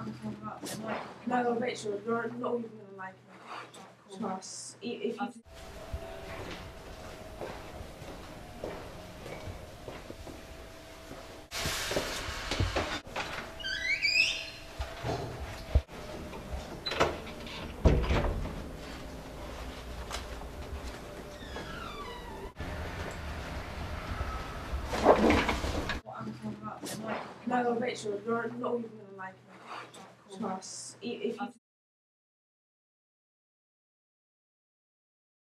I'm talking about. No, Rachel, you're not even gonna like me. Trust. If you. I'm talking about. No, Rachel, you're not even gonna like me. Trust. If you.